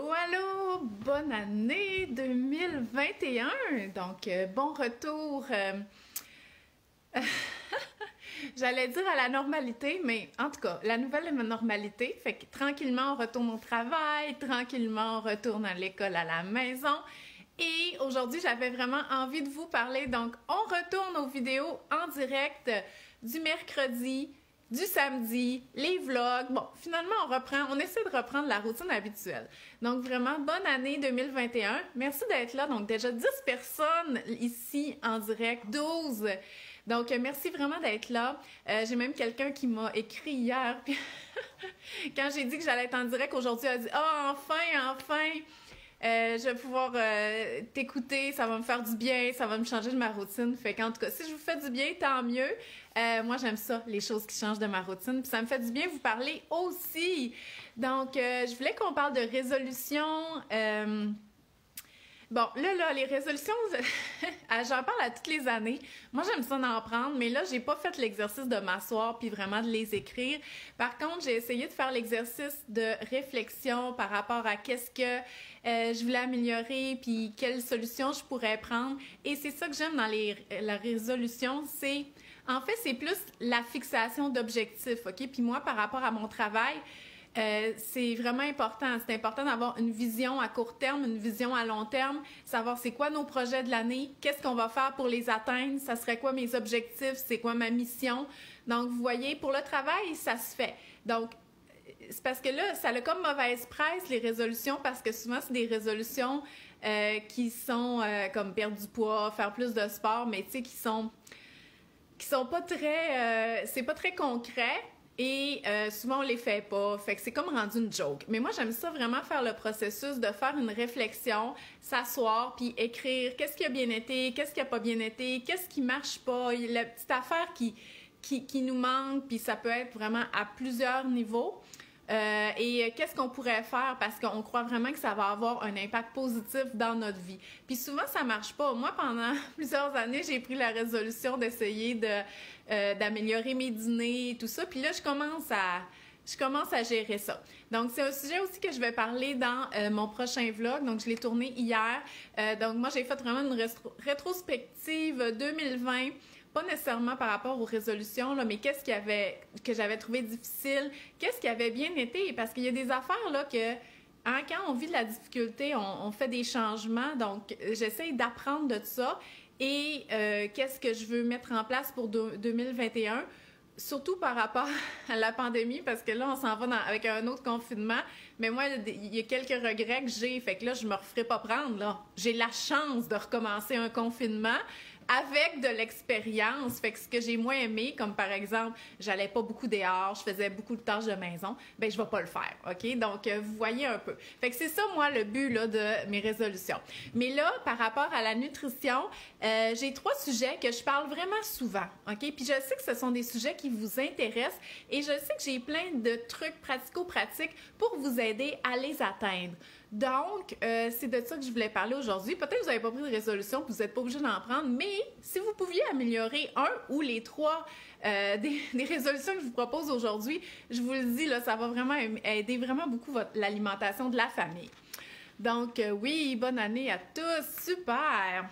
Allô, allô! Bonne année 2021! Donc, bon retour, j'allais dire à la normalité, mais en tout cas, la nouvelle normalité, fait que tranquillement on retourne au travail, tranquillement on retourne à l'école à la maison. Et aujourd'hui, j'avais vraiment envie de vous parler, donc on retourne aux vidéos en direct du mercredi, du samedi, les vlogs. Bon, finalement, on essaie de reprendre la routine habituelle. Donc, vraiment, bonne année 2021. Merci d'être là. Donc, déjà 10 personnes ici en direct, 12. Donc, merci vraiment d'être là. J'ai même quelqu'un qui m'a écrit hier. Puis quand j'ai dit que j'allais être en direct aujourd'hui, elle a dit « Ah, enfin! Je vais pouvoir t'écouter, ça va me faire du bien, ça va me changer de ma routine. » Fait qu'en tout cas, si je vous fais du bien, tant mieux. Moi, j'aime ça, les choses qui changent de ma routine. Puis ça me fait du bien vous parler aussi. Donc, je voulais qu'on parle de résolution. Bon, là, les résolutions, j'en parle à toutes les années. Moi, j'aime ça d'en prendre, mais là, j'ai pas fait l'exercice de m'asseoir puis vraiment de les écrire. Par contre, j'ai essayé de faire l'exercice de réflexion par rapport à qu'est-ce que je voulais améliorer puis quelles solutions je pourrais prendre. Et c'est ça que j'aime dans la résolution, en fait, c'est plus la fixation d'objectifs, OK? Puis moi, par rapport à mon travail, c'est vraiment important. C'est important d'avoir une vision à court terme, une vision à long terme, savoir c'est quoi nos projets de l'année, qu'est-ce qu'on va faire pour les atteindre, ça serait quoi mes objectifs, c'est quoi ma mission. Donc, vous voyez, pour le travail, ça se fait. Donc, c'est parce que là, ça a comme mauvaise presse, les résolutions, parce que souvent, c'est des résolutions qui sont comme perdre du poids, faire plus de sport, mais tu sais, qui sont pas très... c'est pas très concret. Et souvent, on les fait pas. Fait que c'est comme rendu une joke. Mais moi, j'aime ça vraiment faire le processus de faire une réflexion, s'asseoir, puis écrire qu'est-ce qui a bien été, qu'est-ce qui a pas bien été, qu'est-ce qui marche pas, la petite affaire qui nous manque, puis ça peut être vraiment à plusieurs niveaux. Et qu'est-ce qu'on pourrait faire parce qu'on croit vraiment que ça va avoir un impact positif dans notre vie. Puis souvent, ça marche pas. Moi, pendant plusieurs années, j'ai pris la résolution d'essayer d'améliorer mes dîners et tout ça. Puis là, je commence à gérer ça. Donc, c'est un sujet aussi que je vais parler dans mon prochain vlog. Donc, je l'ai tourné hier. Donc, moi, j'ai fait vraiment une rétrospective 2020. Pas nécessairement par rapport aux résolutions, là, mais qu'est-ce que j'avais trouvé difficile, qu'est-ce qui avait bien été, parce qu'il y a des affaires là que quand on vit de la difficulté, on fait des changements, donc j'essaye d'apprendre de ça et qu'est-ce que je veux mettre en place pour 2021, surtout par rapport à la pandémie, parce que là, on s'en va avec un autre confinement, mais moi, il y a quelques regrets que j'ai, fait que là, je me referai pas prendre, là. J'ai la chance de recommencer un confinement, avec de l'expérience, fait que ce que j'ai moins aimé, comme par exemple, j'allais pas beaucoup dehors, je faisais beaucoup de tâches de maison, ben je vais pas le faire, OK? Donc, vous voyez un peu. Fait que c'est ça, moi, le but là, de mes résolutions. Mais là, par rapport à la nutrition, j'ai 3 sujets que je parle vraiment souvent, OK? Puis je sais que ce sont des sujets qui vous intéressent et je sais que j'ai plein de trucs pratico-pratiques pour vous aider à les atteindre. Donc, c'est de ça que je voulais parler aujourd'hui. Peut-être que vous n'avez pas pris de résolution, que vous n'êtes pas obligé d'en prendre, mais si vous pouviez améliorer un ou les 3 des résolutions que je vous propose aujourd'hui, je vous le dis, là, ça va vraiment aider vraiment beaucoup l'alimentation de la famille. Donc, oui, bonne année à tous, super!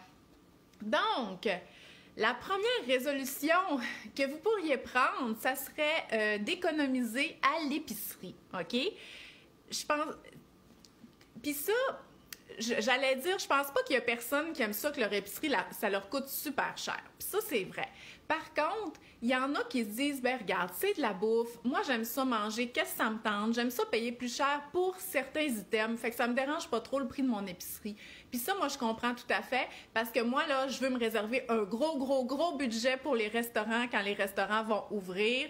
Donc, la première résolution que vous pourriez prendre, ça serait d'économiser à l'épicerie, OK? Je pense... Puis ça, j'allais dire, je pense pas qu'il y a personne qui aime ça que leur épicerie, ça leur coûte super cher. Puis ça, c'est vrai. Par contre, il y en a qui se disent, ben regarde, c'est de la bouffe, moi j'aime ça manger, qu'est-ce que ça me tente? J'aime ça payer plus cher pour certains items, fait que ça me dérange pas trop le prix de mon épicerie. Puis ça, moi je comprends tout à fait, parce que moi là, je veux me réserver un gros budget pour les restaurants quand les restaurants vont ouvrir.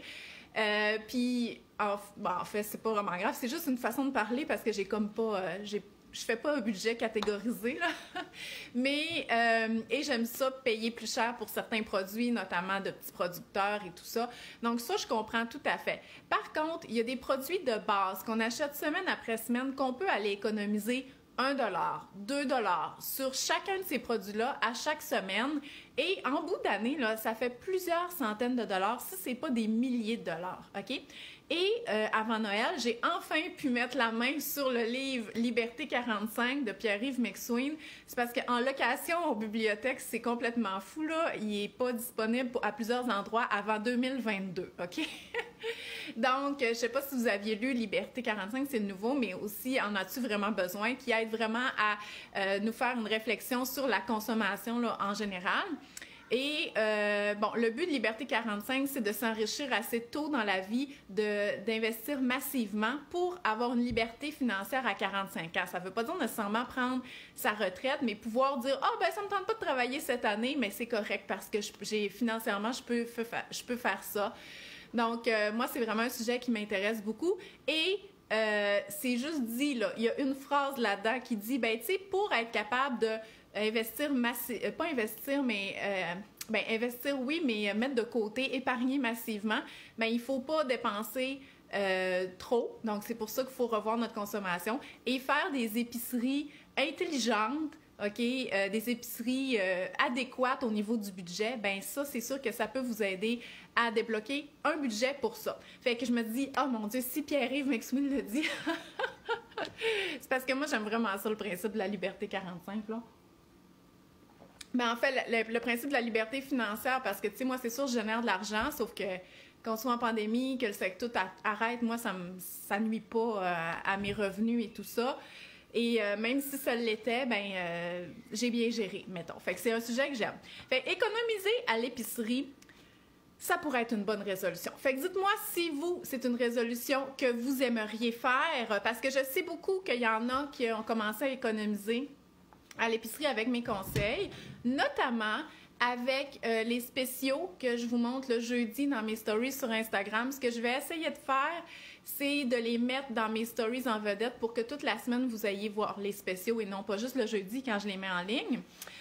Puis, en fait, c'est pas vraiment grave, c'est juste une façon de parler parce que j'ai comme pas, je fais pas un budget catégorisé, là. Mais, et j'aime ça payer plus cher pour certains produits, notamment de petits producteurs et tout ça. Donc ça, je comprends tout à fait. Par contre, il y a des produits de base qu'on achète semaine après semaine qu'on peut aller économiser 1 $, 2 $ sur chacun de ces produits-là à chaque semaine. Et en bout d'année, là, ça fait plusieurs centaines de dollars, si ce n'est pas des milliers de dollars, OK? Et avant Noël, j'ai enfin pu mettre la main sur le livre Liberté 45 de Pierre-Yves McSween. C'est parce qu'en location aux bibliothèques, c'est complètement fou, là. Il n'est pas disponible à plusieurs endroits avant 2022, OK? Donc, je ne sais pas si vous aviez lu Liberté 45, c'est nouveau, mais aussi en as-tu vraiment besoin, qui aide vraiment à nous faire une réflexion sur la consommation là, en général. Et bon, le but de Liberté 45, c'est de s'enrichir assez tôt dans la vie, d'investir massivement pour avoir une liberté financière à 45 ans. Ça ne veut pas dire nécessairement prendre sa retraite, mais pouvoir dire « Ah, ben ça ne me tente pas de travailler cette année, mais c'est correct parce que financièrement, je peux faire ça. » Donc, moi, c'est vraiment un sujet qui m'intéresse beaucoup. Et c'est juste dit, là, il y a une phrase là-dedans qui dit, ben, tu sais, pour être capable de investir pas investir, mais investir, oui, mais mettre de côté, épargner massivement, ben, il ne faut pas dépenser trop. Donc, c'est pour ça qu'il faut revoir notre consommation et faire des épiceries intelligentes. OK, des épiceries adéquates au niveau du budget, ben ça, c'est sûr que ça peut vous aider à débloquer un budget pour ça. Fait que je me dis, oh mon Dieu, si Pierre-Yves McSween le dit, c'est parce que moi, j'aime vraiment ça, le principe de la liberté 45, là. Ben en fait, le principe de la liberté financière, parce que, tu sais, moi, c'est sûr, je génère de l'argent, sauf que qu'on soit en pandémie, que le secteur tout arrête, moi, ça nuit pas à mes revenus et tout ça. Et même si ça l'était, ben j'ai bien géré, mettons. Fait que c'est un sujet que j'aime. Fait économiser à l'épicerie, ça pourrait être une bonne résolution. Fait que dites-moi si c'est une résolution que vous aimeriez faire, parce que je sais beaucoup qu'il y en a qui ont commencé à économiser à l'épicerie avec mes conseils, notamment avec les spéciaux que je vous montre le jeudi dans mes stories sur Instagram. Ce que je vais essayer de faire, c'est de les mettre dans mes stories en vedette pour que toute la semaine, vous ayez voir les spéciaux et non pas juste le jeudi quand je les mets en ligne.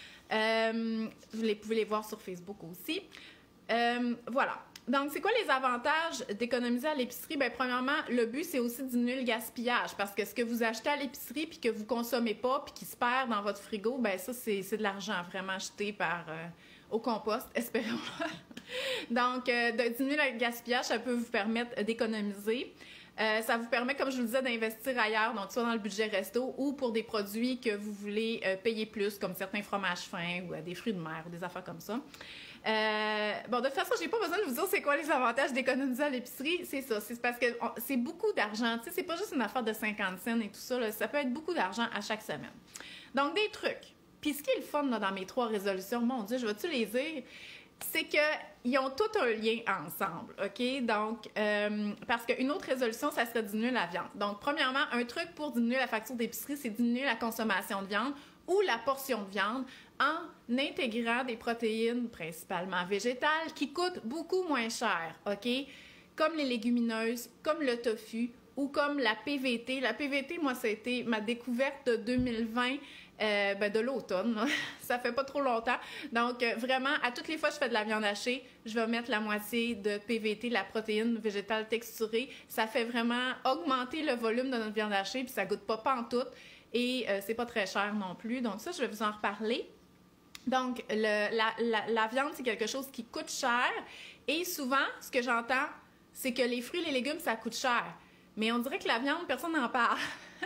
Vous pouvez les voir sur Facebook aussi. Voilà. Donc, c'est quoi les avantages d'économiser à l'épicerie? Bien, premièrement, le but, c'est aussi de diminuer le gaspillage parce que ce que vous achetez à l'épicerie puis que vous ne consommez pas puis qui se perd dans votre frigo, bien, ça, c'est de l'argent vraiment jeté au compost, espérons-le. Donc, de diminuer le gaspillage, ça peut vous permettre d'économiser. Ça vous permet, comme je vous le disais, d'investir ailleurs, donc soit dans le budget resto ou pour des produits que vous voulez payer plus, comme certains fromages fins ou des fruits de mer ou des affaires comme ça. Bon, de toute façon, j'ai pas besoin de vous dire c'est quoi les avantages d'économiser à l'épicerie. C'est ça. C'est parce que c'est beaucoup d'argent. Tu sais, c'est pas juste une affaire de 50 cents et tout ça. Là. Ça peut être beaucoup d'argent à chaque semaine. Donc, des trucs. Puis, ce qui est le fun là, dans mes 3 résolutions, mon Dieu, je vais-tu les dire? C'est qu'ils ont tout un lien ensemble, OK? Donc, parce qu'une autre résolution, ça serait de diminuer la viande. Donc, premièrement, un truc pour diminuer la facture d'épicerie, c'est diminuer la consommation de viande ou la portion de viande en intégrant des protéines principalement végétales qui coûtent beaucoup moins cher, OK? Comme les légumineuses, comme le tofu ou comme la PVT. La PVT, moi, ça a été ma découverte de 2020, de l'automne. Ça fait pas trop longtemps. Donc, vraiment, à toutes les fois que je fais de la viande hachée, je vais mettre la moitié de PVT, la protéine végétale texturée. Ça fait vraiment augmenter le volume de notre viande hachée, puis ça goûte pas pantoute. Et c'est pas très cher non plus. Donc, ça, je vais vous en reparler. Donc, la viande, c'est quelque chose qui coûte cher. Et souvent, ce que j'entends, c'est que les fruits et les légumes, ça coûte cher. Mais on dirait que la viande, personne n'en parle.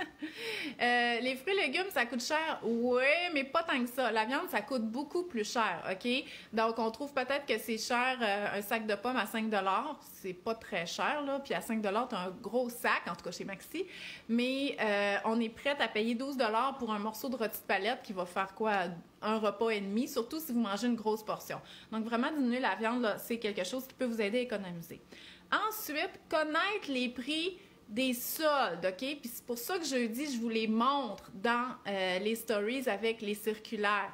Les fruits et légumes, ça coûte cher. Oui, mais pas tant que ça. La viande, ça coûte beaucoup plus cher, OK? Donc, on trouve peut-être que c'est cher, un sac de pommes à 5 $. C'est pas très cher, là. Puis à 5 $, tu as un gros sac, en tout cas chez Maxi. Mais on est prête à payer 12 $ pour un morceau de rôti de palette qui va faire quoi? Un repas et demi, surtout si vous mangez une grosse portion. Donc, vraiment, diminuer la viande, là, c'est quelque chose qui peut vous aider à économiser. Ensuite, connaître les prix des soldes, OK? Puis c'est pour ça que jeudi, je vous les montre dans les stories avec les circulaires.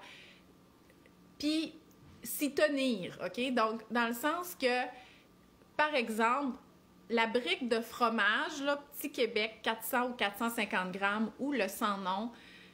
Puis s'y tenir, OK? Donc, dans le sens que, par exemple, la brique de fromage, là, Petit Québec, 400 ou 450 grammes, ou le sans nom,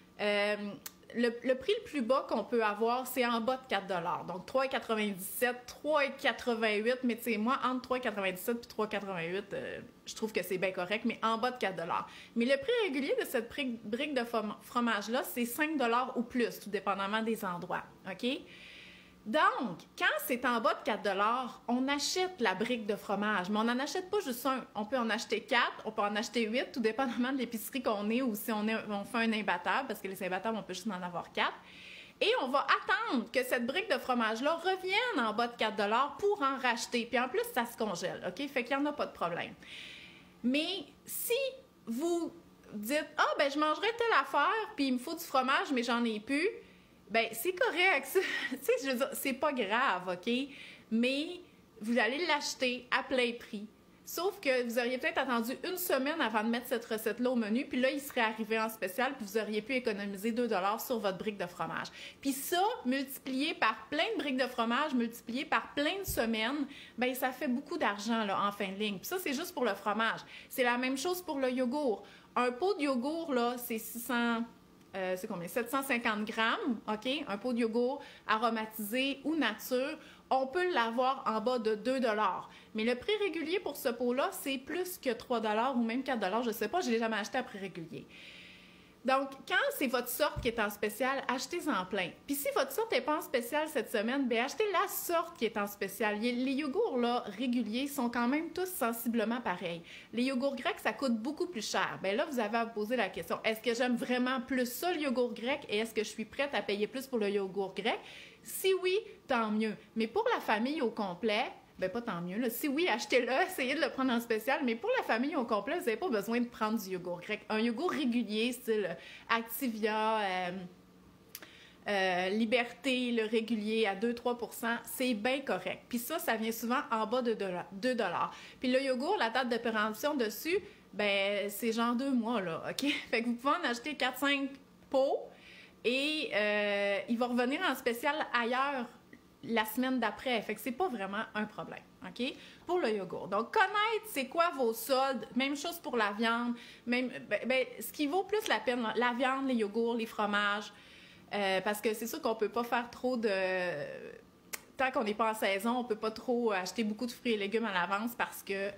le prix le plus bas qu'on peut avoir, c'est en bas de 4 $. Donc, 3,97, 3,88, mais tu sais, moi, entre 3,97 et 3,88, je trouve que c'est bien correct, mais en bas de 4 $. Mais le prix régulier de cette brique de fromage-là, c'est 5 $ ou plus, tout dépendamment des endroits, OK? Donc, quand c'est en bas de 4 $, on achète la brique de fromage, mais on n'en achète pas juste un. On peut en acheter 4, on peut en acheter 8, tout dépendamment de l'épicerie qu'on est ou si on fait un imbattable, parce que les imbattables, on peut juste en avoir 4. Et on va attendre que cette brique de fromage-là revienne en bas de 4 $ pour en racheter. Puis en plus, ça se congèle, OK? Fait qu'il n'y en a pas de problème. Mais si vous dites « Ah, ben je mangerais telle affaire, puis il me faut du fromage, mais j'en ai plus », ben c'est correct. Tu sais, je veux dire, c'est pas grave, OK? Mais vous allez l'acheter à plein prix. Sauf que vous auriez peut-être attendu une semaine avant de mettre cette recette-là au menu, puis là, il serait arrivé en spécial, puis vous auriez pu économiser 2 $ sur votre brique de fromage. Puis ça, multiplié par plein de briques de fromage, multiplié par plein de semaines, bien, ça fait beaucoup d'argent là, en fin de ligne. Puis ça, c'est juste pour le fromage. C'est la même chose pour le yogourt. Un pot de yogourt, là, c'est 750 grammes, OK? Un pot de yogourt aromatisé ou nature, on peut l'avoir en bas de 2 $. Mais le prix régulier pour ce pot-là, c'est plus que 3 $ ou même 4 $. Je ne sais pas, je ne l'ai jamais acheté à prix régulier. Donc, quand c'est votre sorte qui est en spécial, achetez-en plein. Puis si votre sorte n'est pas en spécial cette semaine, bien, achetez la sorte qui est en spécial. Les yogourts là, réguliers sont quand même tous sensiblement pareils. Les yogourts grecs, ça coûte beaucoup plus cher. Bien là, vous avez à vous poser la question, est-ce que j'aime vraiment plus ça, le yogourt grec, et est-ce que je suis prête à payer plus pour le yogourt grec? Si oui, tant mieux. Mais pour la famille au complet, ben pas tant mieux. Là. Si oui, achetez-le, essayez de le prendre en spécial, mais pour la famille au complet, vous n'avez pas besoin de prendre du yogourt grec. Un yogourt régulier, style Activia, Liberté, le régulier à 2-3 %, c'est bien correct. Puis ça vient souvent en bas de 2 $. Puis le yogourt, la date de péremption dessus, ben c'est genre 2 mois, là, OK? Fait que vous pouvez en acheter 4-5 pots et il va revenir en spécial ailleurs la semaine d'après. Fait que c'est pas vraiment un problème, OK? Pour le yogourt. Donc, connaître c'est quoi vos soldes, même chose pour la viande, même ce qui vaut plus la peine, la viande, les yogourts, les fromages, parce que c'est sûr qu'on peut pas faire trop de... Tant qu'on n'est pas en saison, on peut pas trop acheter beaucoup de fruits et légumes à l'avance parce que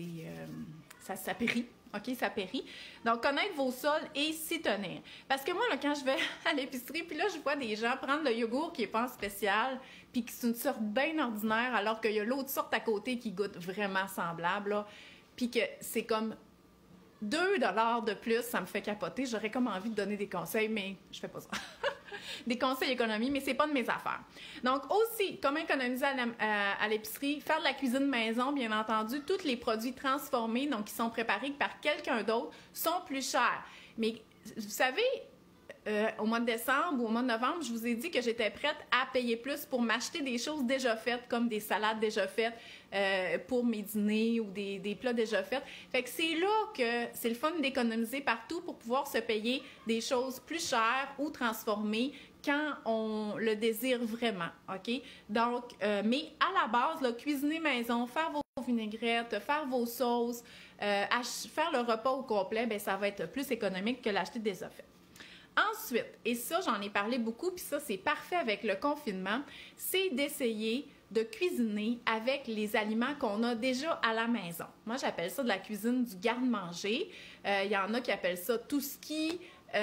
ça périt. OK, ça périt. Donc, connaître vos soldes et s'y tenir. Parce que moi, là, quand je vais à l'épicerie, puis là, je vois des gens prendre le yogourt qui n'est pas en spécial, puis qui c'est une sorte bien ordinaire, alors qu'il y a l'autre sorte à côté qui goûte vraiment semblable, là, puis que c'est comme 2 $ de plus, ça me fait capoter. J'aurais comme envie de donner des conseils, mais je fais pas ça. Des conseils économie, mais c'est pas de mes affaires. Donc aussi, comment économiser à l'épicerie, faire de la cuisine maison, bien entendu, tous les produits transformés, donc qui sont préparés par quelqu'un d'autre, sont plus chers. Mais vous savez, au mois de décembre ou au mois de novembre, je vous ai dit que j'étais prête à payer plus pour m'acheter des choses déjà faites, comme des salades déjà faites pour mes dîners ou des plats déjà faits. Fait que c'est là que c'est le fun d'économiser partout pour pouvoir se payer des choses plus chères ou transformées quand on le désire vraiment, OK? Donc, mais à la base, là, cuisiner maison, faire vos vinaigrettes, faire vos sauces, faire le repas au complet, bien, ça va être plus économique que l'acheter déjà fait. Ensuite, et ça, j'en ai parlé beaucoup, puis ça, c'est parfait avec le confinement, c'est d'essayer de cuisiner avec les aliments qu'on a déjà à la maison. Moi, j'appelle ça de la cuisine du garde-manger. Il y en a qui appellent ça tout ski,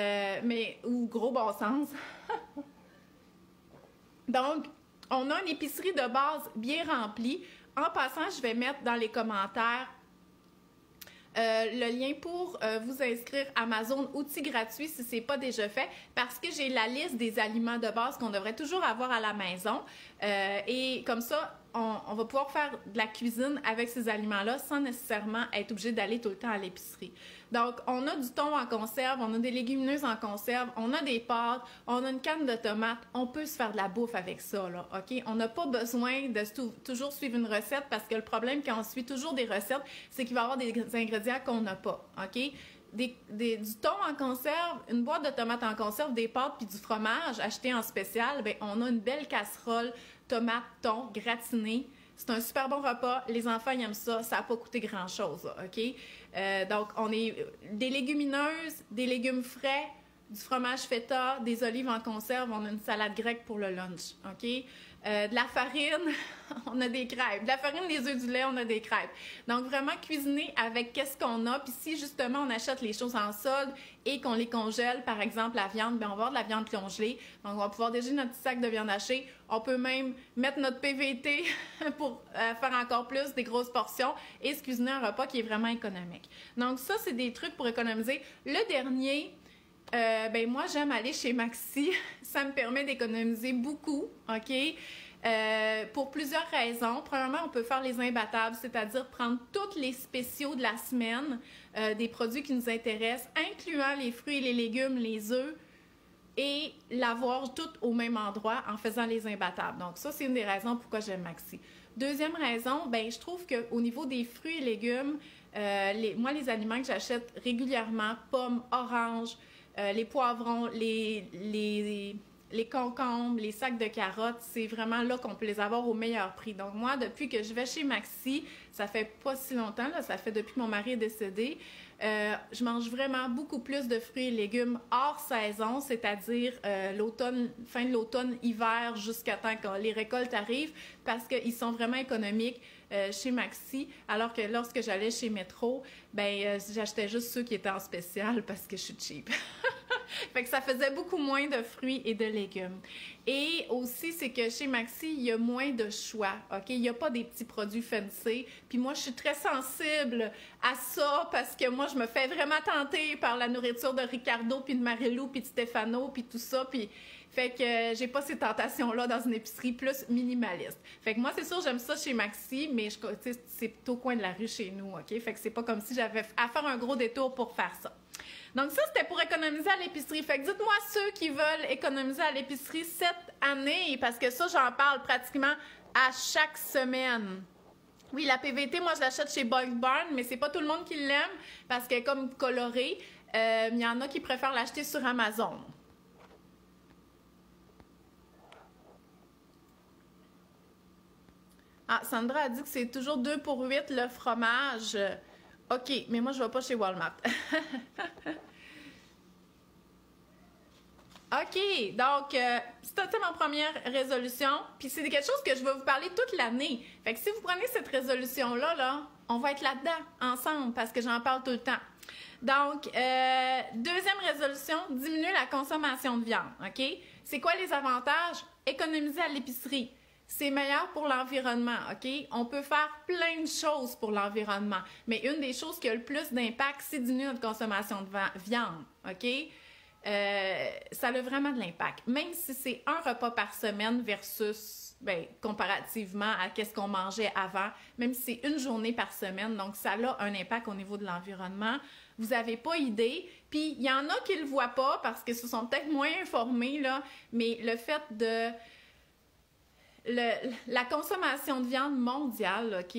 ou gros bon sens. Donc, on a une épicerie de base bien remplie. En passant, je vais mettre dans les commentaires le lien pour vous inscrire à Amazon outils gratuits si ce n'est pas déjà fait, parce que j'ai la liste des aliments de base qu'on devrait toujours avoir à la maison. Et comme ça, on va pouvoir faire de la cuisine avec ces aliments-là sans nécessairement être obligé d'aller tout le temps à l'épicerie. Donc, on a du thon en conserve, on a des légumineuses en conserve, on a des pâtes, on a une canne de tomates. On peut se faire de la bouffe avec ça, là, OK? On n'a pas besoin de toujours suivre une recette parce que le problème quand on suit toujours des recettes, c'est qu'il va y avoir des ingrédients qu'on n'a pas, OK? Du thon en conserve, une boîte de tomates en conserve, des pâtes puis du fromage acheté en spécial, bien, on a une belle casserole tomate, thon, gratiné. C'est un super bon repas. Les enfants, ils aiment ça. Ça n'a pas coûté grand-chose, là, OK? Donc, on est des légumineuses, des légumes frais, du fromage feta, des olives en conserve. On a une salade grecque pour le lunch, OK? de la farine, on a des crêpes. De la farine, des œufs, du lait, on a des crêpes. Donc, vraiment cuisiner avec qu'est-ce qu'on a. Puis si, justement, on achète les choses en solde et qu'on les congèle, par exemple, la viande, bien, on va avoir de la viande congelée. Donc, on va pouvoir déjeuner notre petit sac de viande hachée. On peut même mettre notre PVT pour faire encore plus des grosses portions et se cuisiner un repas qui est vraiment économique. Donc, ça, c'est des trucs pour économiser. Le dernier... ben moi, j'aime aller chez Maxi. Ça me permet d'économiser beaucoup, OK? Pour plusieurs raisons. Premièrement, on peut faire les imbattables, c'est-à-dire prendre tous les spéciaux de la semaine, des produits qui nous intéressent, incluant les fruits et les légumes, les œufs, et l'avoir tout au même endroit en faisant les imbattables. Donc ça, c'est une des raisons pourquoi j'aime Maxi. Deuxième raison, ben je trouve qu'au niveau des fruits et légumes, moi, les aliments que j'achète régulièrement, pommes, oranges, les poivrons, les concombres, les sacs de carottes, c'est vraiment là qu'on peut les avoir au meilleur prix. Donc moi, depuis que je vais chez Maxi, ça fait pas si longtemps, là, ça fait depuis que mon mari est décédé, je mange vraiment beaucoup plus de fruits et légumes hors saison, c'est-à-dire l'automne, fin de l'automne, hiver, jusqu'à temps que les récoltes arrivent, parce qu'ils sont vraiment économiques chez Maxi, alors que lorsque j'allais chez Metro, ben j'achetais juste ceux qui étaient en spécial parce que je suis cheap. Fait que ça faisait beaucoup moins de fruits et de légumes. Et aussi, c'est que chez Maxi, il y a moins de choix, OK? Il n'y a pas des petits produits fancy. Puis moi, je suis très sensible à ça parce que moi, je me fais vraiment tenter par la nourriture de Ricardo, puis de Marilou, puis de Stefano, puis tout ça. Puis fait que j'ai pas ces tentations-là dans une épicerie plus minimaliste. Fait que moi, c'est sûr, j'aime ça chez Maxi, mais c'est au coin de la rue chez nous, OK? Fait que c'est pas comme si j'avais à faire un gros détour pour faire ça. Donc ça, c'était pour économiser à l'épicerie. Fait que dites-moi ceux qui veulent économiser à l'épicerie cette année, parce que ça, j'en parle pratiquement à chaque semaine. Oui, la PVT, moi, je l'achète chez Bugs Barn, mais c'est pas tout le monde qui l'aime, parce qu'elle est comme colorée. Il y en a qui préfèrent l'acheter sur Amazon. Ah, Sandra a dit que c'est toujours 2 pour 8 le fromage. OK, mais moi, je ne vais pas chez Walmart. OK, donc, c'était ma première résolution. Puis c'est quelque chose que je vais vous parler toute l'année. Fait que si vous prenez cette résolution-là, là, on va être là-dedans, ensemble, parce que j'en parle tout le temps. Donc, deuxième résolution, diminuer la consommation de viande, OK? C'est quoi les avantages? Économiser à l'épicerie. C'est meilleur pour l'environnement, OK? On peut faire plein de choses pour l'environnement, mais une des choses qui a le plus d'impact, c'est diminuer notre consommation de viande, OK? Ça a vraiment de l'impact. Même si c'est un repas par semaine versus, ben, comparativement à qu'est-ce qu'on mangeait avant, même si c'est une journée par semaine, donc ça a un impact au niveau de l'environnement. Vous n'avez pas idée. Puis, il y en a qui ne le voient pas parce que ce sont peut-être moins informés, là, mais le fait de... la consommation de viande mondiale, OK,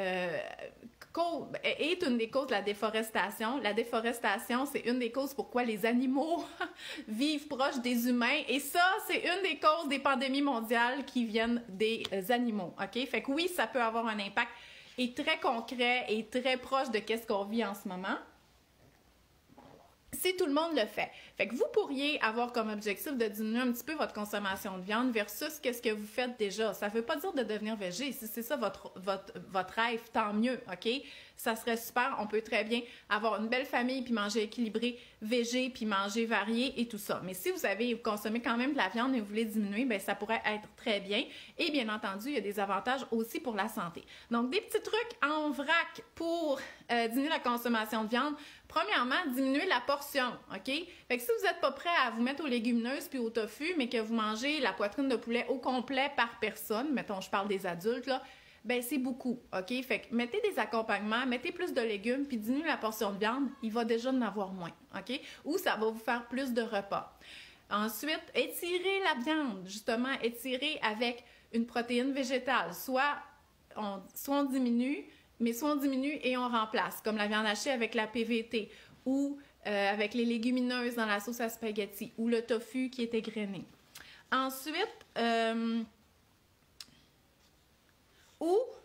est une des causes de la déforestation. La déforestation, c'est une des causes pourquoi les animaux vivent proches des humains. Et ça, c'est une des causes des pandémies mondiales qui viennent des animaux, OK? Fait que oui, ça peut avoir un impact et très concret et très proche de qu'est-ce qu'on vit en ce moment. Si tout le monde le fait. Fait que vous pourriez avoir comme objectif de diminuer un petit peu votre consommation de viande versus qu'est-ce que vous faites déjà. Ça ne veut pas dire de devenir végé. Si c'est ça votre rêve, tant mieux, OK? Ça serait super. On peut très bien avoir une belle famille puis manger équilibré, végé puis manger varié et tout ça. Mais si vous consommez quand même de la viande et vous voulez diminuer, bien, ça pourrait être très bien. Et bien entendu, il y a des avantages aussi pour la santé. Donc, des petits trucs en vrac pour diminuer la consommation de viande. Premièrement, diminuer la portion, OK? Fait que si vous n'êtes pas prêt à vous mettre aux légumineuses puis au tofu, mais que vous mangez la poitrine de poulet au complet par personne, mettons, je parle des adultes, là, ben c'est beaucoup, OK? Fait que mettez des accompagnements, mettez plus de légumes, puis diminuez la portion de viande, il va déjà en avoir moins, OK? Ou ça va vous faire plus de repas. Ensuite, étirez la viande, justement, étirez avec une protéine végétale. Soit on diminue, mais soit on diminue et on remplace, comme la viande hachée avec la PVT, ou avec les légumineuses dans la sauce à spaghetti, ou le tofu qui est égrené. Ensuite,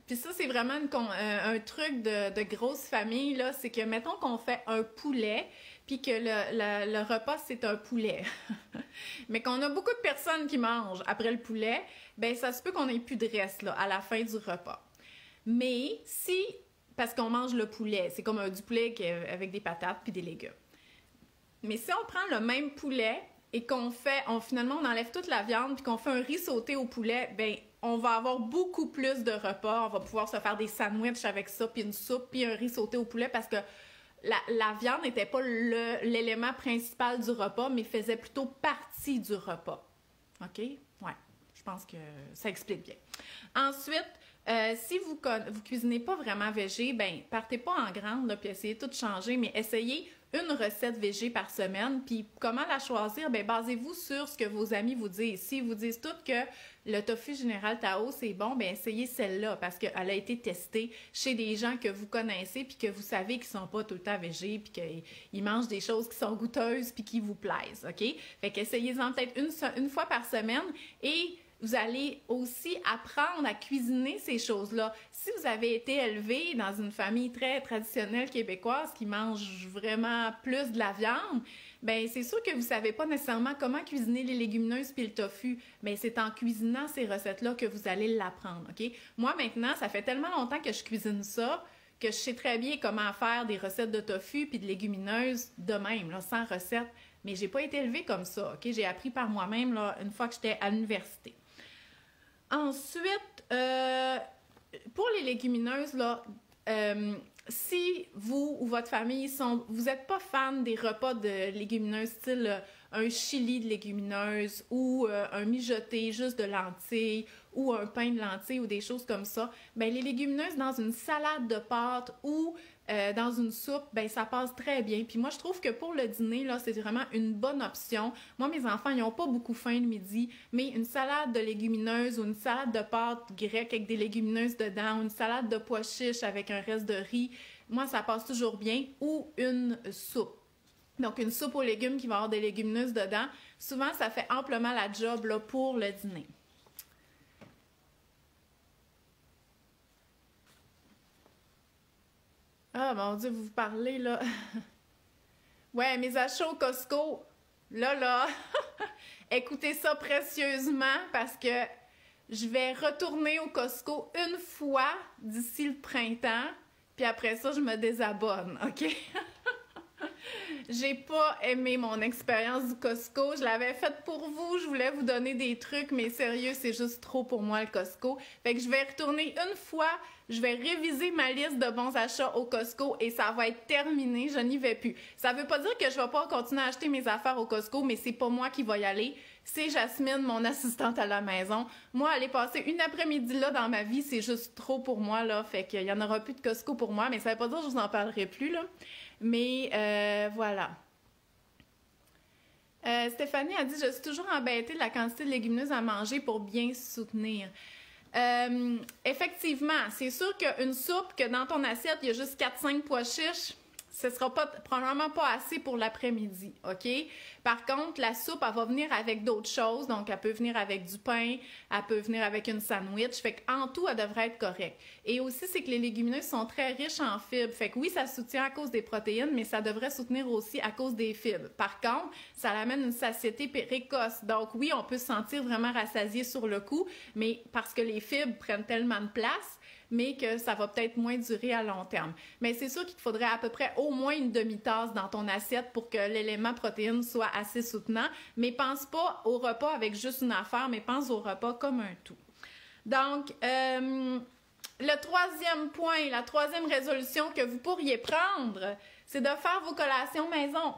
Puis ça, c'est vraiment un truc de grosse famille, là. C'est que, mettons qu'on fait un poulet, puis que le repas, c'est un poulet. Mais qu'on a beaucoup de personnes qui mangent après le poulet, ben ça se peut qu'on ait plus de reste, là, à la fin du repas. Mais si, parce qu'on mange le poulet, c'est comme du poulet avec des patates puis des légumes. Mais si on prend le même poulet et finalement, on enlève toute la viande puis qu'on fait un riz sauté au poulet, ben on va avoir beaucoup plus de repas. On va pouvoir se faire des sandwichs avec ça, puis une soupe, puis un riz sauté au poulet parce que la viande n'était pas l'élément principal du repas, mais faisait plutôt partie du repas. OK? Ouais, je pense que ça explique bien. Ensuite, si vous cuisinez pas vraiment végé, ben partez pas en grande, là, puis essayez tout de changer, mais essayez une recette végé par semaine. Puis comment la choisir? Ben basez-vous sur ce que vos amis vous disent. S'ils vous disent toutes que le tofu Général Tao, c'est bon, ben essayez celle-là parce qu'elle a été testée chez des gens que vous connaissez puis que vous savez qu'ils sont pas tout le temps végés puis qu'ils mangent des choses qui sont goûteuses puis qui vous plaisent, OK? Fait qu'essayez-en peut-être une fois par semaine et vous allez aussi apprendre à cuisiner ces choses-là. Si vous avez été élevé dans une famille très traditionnelle québécoise qui mange vraiment plus de la viande, ben c'est sûr que vous savez pas nécessairement comment cuisiner les légumineuses puis le tofu. Mais c'est en cuisinant ces recettes-là que vous allez l'apprendre, OK? Moi, maintenant, ça fait tellement longtemps que je cuisine ça que je sais très bien comment faire des recettes de tofu puis de légumineuses de même, là, sans recette. Mais j'ai pas été élevée comme ça, OK? J'ai appris par moi-même, là, une fois que j'étais à l'université. Ensuite, pour les légumineuses, là, si vous ou votre famille vous n'êtes pas fan des repas de légumineuses, style un chili de légumineuses ou un mijoté juste de lentilles ou un pain de lentilles ou des choses comme ça, ben les légumineuses dans une salade de pâtes ou dans une soupe, ben ça passe très bien. Puis moi, je trouve que pour le dîner, là, c'est vraiment une bonne option. Moi, mes enfants, ils n'ont pas beaucoup faim le midi, mais une salade de légumineuses ou une salade de pâtes grecques avec des légumineuses dedans ou une salade de pois chiches avec un reste de riz, moi, ça passe toujours bien. Ou une soupe. Donc, une soupe aux légumes qui va avoir des légumineuses dedans. Souvent, ça fait amplement la job là, pour le dîner. Ah, mon Dieu, vous parlez, là. Ouais, mes achats au Costco, là, écoutez ça précieusement parce que je vais retourner au Costco une fois d'ici le printemps, puis après ça, je me désabonne, OK? J'ai pas aimé mon expérience du Costco. Je l'avais faite pour vous. Je voulais vous donner des trucs, mais sérieux, c'est juste trop pour moi, le Costco. Fait que je vais retourner une fois. Je vais réviser ma liste de bons achats au Costco et ça va être terminé. Je n'y vais plus. Ça veut pas dire que je vais pas continuer à acheter mes affaires au Costco, mais c'est pas moi qui va y aller. C'est Jasmine, mon assistante à la maison. Moi, aller passer une après-midi là dans ma vie, c'est juste trop pour moi, là. Fait qu'il y en aura plus de Costco pour moi, mais ça veut pas dire que je vous en parlerai plus, là. Mais voilà. Stéphanie a dit « Je suis toujours embêtée de la quantité de légumineuses à manger pour bien soutenir. » Effectivement, c'est sûr qu'une soupe, que dans ton assiette, il y a juste 4-5 pois chiches, ce sera probablement pas assez pour l'après-midi, OK? Par contre, la soupe, elle va venir avec d'autres choses. Donc, elle peut venir avec du pain, elle peut venir avec une sandwich. Fait qu'en tout, elle devrait être correcte. Et aussi, c'est que les légumineuses sont très riches en fibres. Fait que oui, ça soutient à cause des protéines, mais ça devrait soutenir aussi à cause des fibres. Par contre, ça amène une satiété précoce. Donc oui, on peut se sentir vraiment rassasié sur le coup, mais parce que les fibres prennent tellement de place, mais que ça va peut-être moins durer à long terme. Mais c'est sûr qu'il te faudrait à peu près au moins une demi-tasse dans ton assiette pour que l'élément protéine soit assez soutenant. Mais pense pas au repas avec juste une affaire, mais pense au repas comme un tout. Donc, le troisième point, la troisième résolution que vous pourriez prendre, c'est de faire vos collations maison.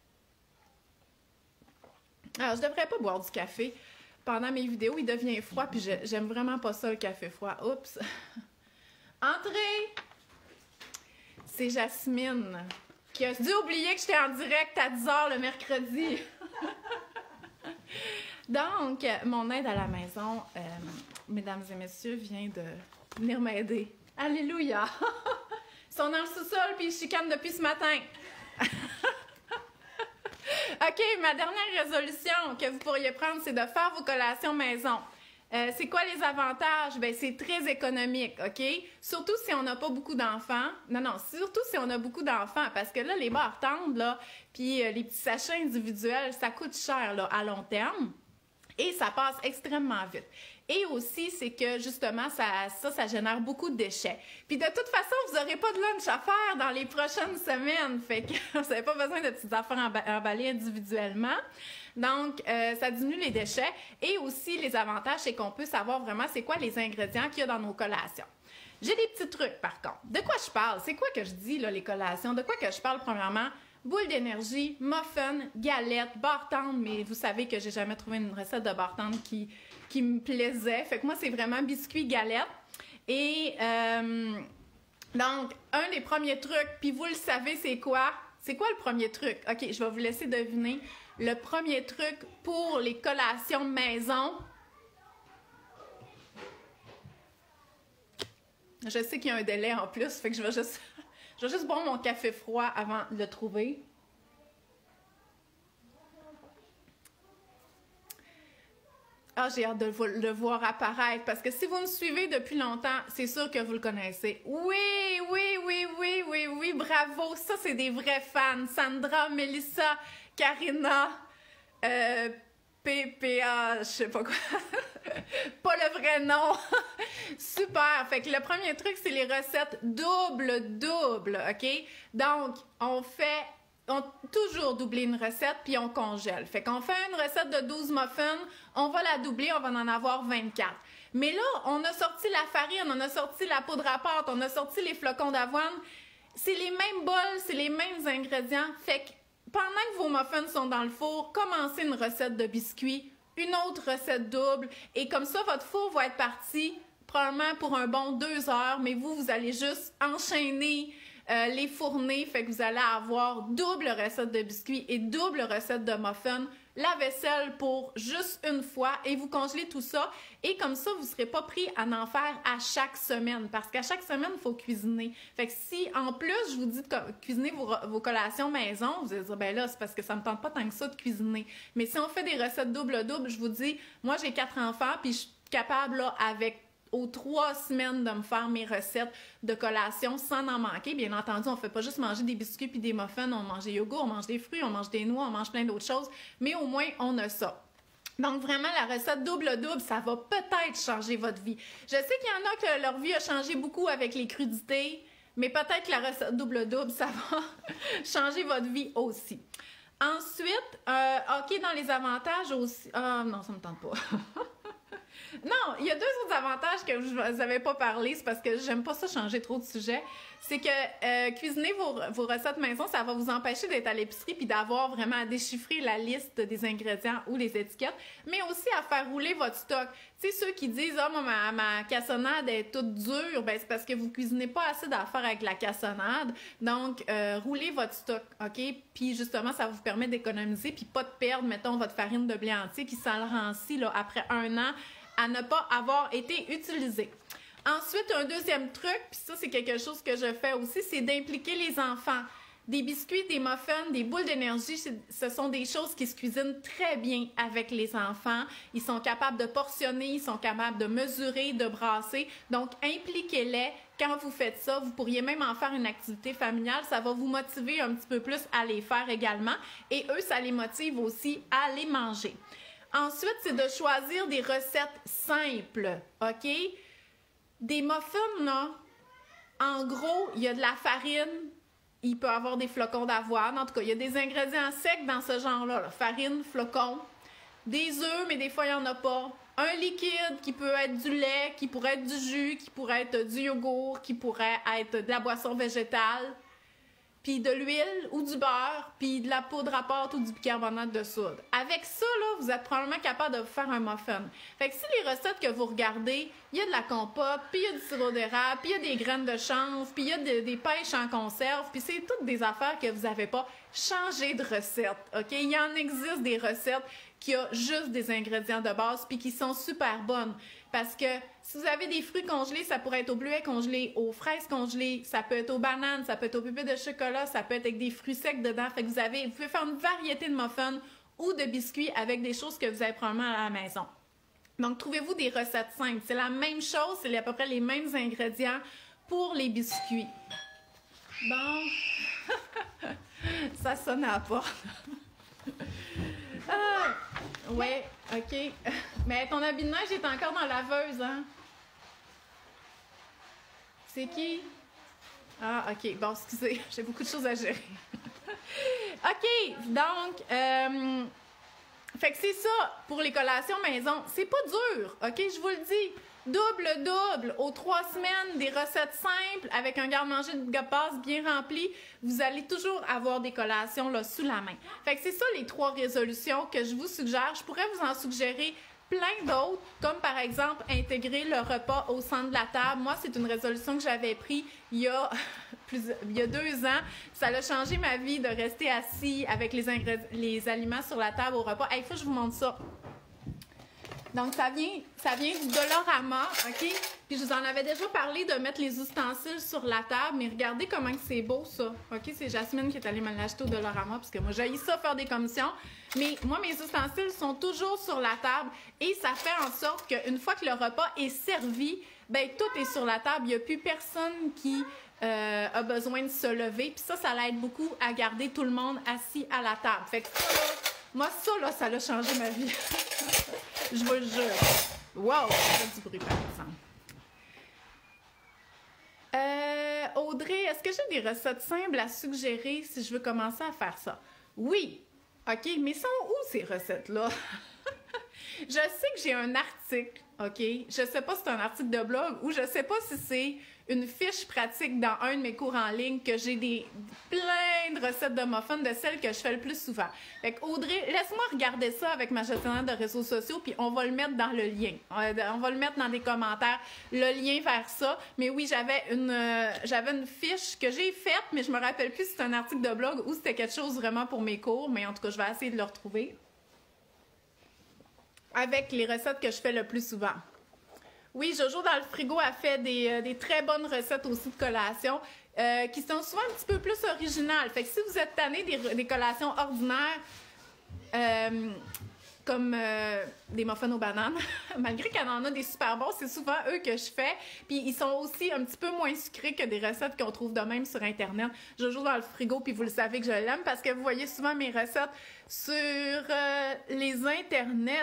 Alors, je devrais pas boire du café. Pendant mes vidéos, il devient froid, puis j'aime vraiment pas ça, le café froid. Oups! Entrez! C'est Jasmine qui a dû oublier que j'étais en direct à 10h le mercredi. Donc, mon aide à la maison, mesdames et messieurs, vient de venir m'aider. Alléluia! Ils sont dans le sous-sol puis ils chicanent depuis ce matin. OK, ma dernière résolution que vous pourriez prendre, c'est de faire vos collations maison. C'est quoi les avantages? Ben, c'est très économique, OK? Surtout si on n'a pas beaucoup d'enfants. Non, surtout si on a beaucoup d'enfants, parce que là, les barres tendres, là, puis les petits sachets individuels, ça coûte cher, là, à long terme. Et ça passe extrêmement vite. Et aussi, c'est que justement, ça génère beaucoup de déchets. Puis de toute façon, vous n'aurez pas de lunch à faire dans les prochaines semaines. Fait que vous n'avez pas besoin de petites affaires emballées individuellement. Donc, ça diminue les déchets. Et aussi, les avantages, c'est qu'on peut savoir vraiment c'est quoi les ingrédients qu'il y a dans nos collations. J'ai des petits trucs, par contre. De quoi je parle? C'est quoi que je dis, là, les collations? De quoi que je parle, premièrement? Boule d'énergie, muffin, galette, barre tendre, mais vous savez que j'ai jamais trouvé une recette de barre tendre qui me plaisait. Fait que moi, c'est vraiment biscuit, galette. Et donc, un des premiers trucs, puis vous le savez, c'est quoi? C'est quoi le premier truc? OK, je vais vous laisser deviner. Le premier truc pour les collations maison. Je sais qu'il y a un délai en plus, fait que je vais juste boire mon café froid avant de le trouver. Ah, j'ai hâte de le voir apparaître parce que si vous me suivez depuis longtemps, c'est sûr que vous le connaissez. Oui, bravo! Ça, c'est des vrais fans. Sandra, Mélissa, Karina, PPA, je sais pas quoi. Pas le vrai nom. Super. Fait que le premier truc, c'est les recettes double, OK? Donc, on toujours doubler une recette, puis on congèle. Fait qu'on fait une recette de 12 muffins, on va la doubler, on va en avoir 24. Mais là, on a sorti la farine, on a sorti la poudre à pâte, on a sorti les flocons d'avoine. C'est les mêmes bols, c'est les mêmes ingrédients. Fait que pendant que vos muffins sont dans le four, commencez une recette de biscuits, une autre recette double, et comme ça, votre four va être parti probablement pour un bon 2 heures, mais vous allez juste enchaîner les fournées, fait que vous allez avoir double recette de biscuits et double recette de muffins, la vaisselle pour juste une fois et vous congelez tout ça. Et comme ça, vous ne serez pas pris à en faire à chaque semaine parce qu'à chaque semaine, il faut cuisiner. Fait que si, en plus, je vous dis de cuisiner vos collations maison, vous allez dire, ben là, c'est parce que ça ne me tente pas tant que ça de cuisiner. Mais si on fait des recettes double-double, je vous dis, moi, j'ai 4 enfants puis je suis capable, là, avec aux 3 semaines de me faire mes recettes de collation sans en manquer. Bien entendu, on ne fait pas juste manger des biscuits puis des muffins, on mange des yogourts, on mange des fruits, on mange des noix, on mange plein d'autres choses, mais au moins, on a ça. Donc, vraiment, la recette double-double, ça va peut-être changer votre vie. Je sais qu'il y en a que leur vie a changé beaucoup avec les crudités, mais peut-être que la recette double-double, ça va changer votre vie aussi. Ensuite, OK, dans les avantages aussi... Ah, non, ça ne me tente pas. Non, il y a 2 autres avantages que je ne vous avais pas parlé, c'est parce que j'aime pas ça changer trop de sujets. C'est que cuisiner vos recettes maison, ça va vous empêcher d'être à l'épicerie puis d'avoir vraiment à déchiffrer la liste des ingrédients ou les étiquettes, mais aussi à faire rouler votre stock. Tu sais, ceux qui disent « Ah, moi, ma cassonade est toute dure », ben c'est parce que vous cuisinez pas assez d'affaires avec la cassonade. Donc, roulez votre stock, OK? Puis justement, ça vous permet d'économiser puis pas de perdre, mettons, votre farine de blé entier qui s'enrancit là, après 1 an à ne pas avoir été utilisé. Ensuite, un deuxième truc, puis ça, c'est quelque chose que je fais aussi, c'est d'impliquer les enfants. Des biscuits, des muffins, des boules d'énergie, ce sont des choses qui se cuisinent très bien avec les enfants. Ils sont capables de portionner, ils sont capables de mesurer, de brasser. Donc, impliquez-les. Quand vous faites ça, vous pourriez même en faire une activité familiale. Ça va vous motiver un petit peu plus à les faire également. Et eux, ça les motive aussi à les manger. Ensuite, c'est de choisir des recettes simples, OK? Des muffins, là, en gros, il y a de la farine, il peut y avoir des flocons d'avoine. En tout cas, il y a des ingrédients secs dans ce genre-là, là. Farine, flocons, des œufs, mais des fois, il n'y en a pas. Un liquide qui peut être du lait, qui pourrait être du jus, qui pourrait être du yogourt, qui pourrait être de la boisson végétale, puis de l'huile ou du beurre, puis de la poudre à pâte ou du bicarbonate de soude. Avec ça, là, vous êtes probablement capable de vous faire un muffin. Fait que si les recettes que vous regardez, il y a de la compote, puis il y a du sirop d'érable, puis il y a des graines de chanvre, puis il y a des pêches en conserve, puis c'est toutes des affaires que vous n'avez pas. Changé de recette, OK? Il y en existe des recettes qui ont juste des ingrédients de base, puis qui sont super bonnes. Parce que si vous avez des fruits congelés, ça pourrait être au bleuet congelé, aux fraises congelées, ça peut être aux bananes, ça peut être aux pépites de chocolat, ça peut être avec des fruits secs dedans. Fait que vous pouvez faire une variété de muffins ou de biscuits avec des choses que vous avez probablement à la maison. Donc, trouvez-vous des recettes simples. C'est la même chose, c'est à peu près les mêmes ingrédients pour les biscuits. Bon, ça sonne à la porte. Ah, ouais, OK. Mais ton habit de neige est encore dans la laveuse, hein? C'est qui? Ah, OK. Bon, excusez, j'ai beaucoup de choses à gérer. OK, donc, fait que c'est ça pour les collations maison. C'est pas dur, OK? Je vous le dis. Double aux 3 semaines, des recettes simples avec un garde-manger de base bien rempli. Vous allez toujours avoir des collations là, sous la main. Fait que c'est ça les 3 résolutions que je vous suggère. Je pourrais vous en suggérer plein d'autres, comme par exemple intégrer le repas au centre de la table. Moi, c'est une résolution que j'avais prise il y a 2 ans. Ça a changé ma vie de rester assis avec les aliments sur la table au repas. Il faut que je vous montre ça. Donc, ça vient du Dollarama, OK? Puis, je vous en avais déjà parlé de mettre les ustensiles sur la table, mais regardez comment c'est beau, ça. OK? C'est Jasmine qui est allée me l'acheter au Dollarama, parce que moi, j'haïs ça faire des commissions. Mais moi, mes ustensiles sont toujours sur la table et ça fait en sorte qu'une fois que le repas est servi, bien, tout est sur la table. Il n'y a plus personne qui a besoin de se lever. Puis ça l'aide beaucoup à garder tout le monde assis à la table. Fait que ça, là, moi, ça a changé ma vie. Je vous le jure. Wow! Ça fait du bruit, par exemple. Audrey, est-ce que j'ai des recettes simples à suggérer si je veux commencer à faire ça? Oui! OK, mais sont où ces recettes-là? Je sais que j'ai un article, OK? Je sais pas si c'est un article de blog ou je sais pas si c'est une fiche pratique dans un de mes cours en ligne que j'ai plein de recettes de muffins, de celles que je fais le plus souvent. Fait que Audrey, laisse-moi regarder ça avec ma gestionnaire de réseaux sociaux, puis on va le mettre dans le lien. On va le mettre dans des commentaires, le lien vers ça. Mais oui, j'avais une fiche que j'ai faite, mais je me rappelle plus si c'est un article de blog ou si c'était quelque chose vraiment pour mes cours, mais en tout cas, je vais essayer de le retrouver. Avec les recettes que je fais le plus souvent. Oui, Jojo dans le frigo a fait des très bonnes recettes aussi de collations qui sont souvent un petit peu plus originales. Fait que si vous êtes tanné des collations ordinaires comme des muffins aux bananes, malgré qu'il y en a des super bons, c'est souvent eux que je fais. Puis ils sont aussi un petit peu moins sucrés que des recettes qu'on trouve de même sur Internet. Jojo dans le frigo, puis vous le savez que je l'aime parce que vous voyez souvent mes recettes sur les Internets.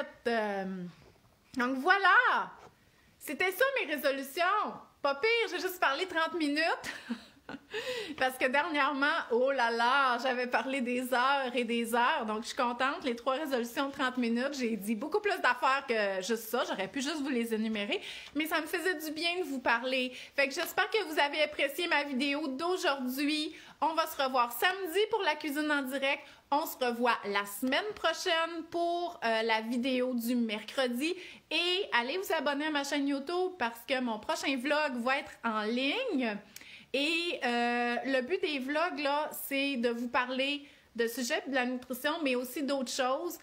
Donc voilà! C'était ça mes résolutions. Pas pire, j'ai juste parlé 30 minutes. Parce que dernièrement, oh là là, j'avais parlé des heures et des heures. Donc, je suis contente. Les 3 résolutions de 30 minutes, j'ai dit beaucoup plus d'affaires que juste ça. J'aurais pu juste vous les énumérer. Mais ça me faisait du bien de vous parler. Fait que j'espère que vous avez apprécié ma vidéo d'aujourd'hui. On va se revoir samedi pour la cuisine en direct. On se revoit la semaine prochaine pour la vidéo du mercredi. Et allez vous abonner à ma chaîne YouTube parce que mon prochain vlog va être en ligne. Et le but des vlogs, là, c'est de vous parler de sujets de la nutrition, mais aussi d'autres choses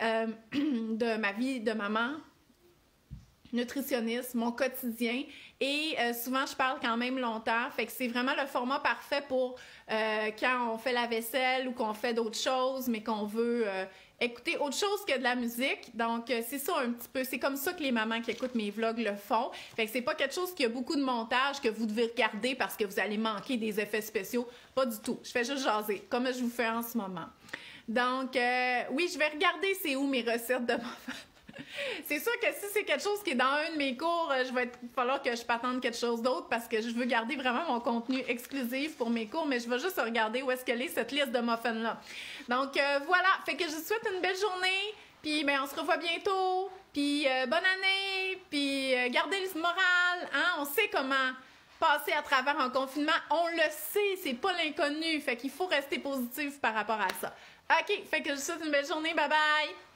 de ma vie de maman, nutritionniste, mon quotidien. Et souvent, je parle quand même longtemps. Fait que c'est vraiment le format parfait pour quand on fait la vaisselle ou qu'on fait d'autres choses, mais qu'on veut écouter autre chose que de la musique. Donc, c'est ça un petit peu. C'est comme ça que les mamans qui écoutent mes vlogs le font. Fait que c'est pas quelque chose qui a beaucoup de montage que vous devez regarder parce que vous allez manquer des effets spéciaux. Pas du tout. Je fais juste jaser, comme je vous fais en ce moment. Donc, oui, je vais regarder c'est où mes recettes de muffins. C'est sûr que si c'est quelque chose qui est dans un de mes cours, il va falloir que je patente quelque chose d'autre parce que je veux garder vraiment mon contenu exclusif pour mes cours, mais je vais juste regarder où est-ce qu'elle est, cette liste de muffins-là. Donc, voilà. Fait que je vous souhaite une belle journée, puis ben, on se revoit bientôt, puis bonne année, puis gardez le moral, hein? On sait comment passer à travers un confinement. On le sait, c'est pas l'inconnu. Fait qu'il faut rester positif par rapport à ça. OK, fait que je vous souhaite une belle journée. Bye bye!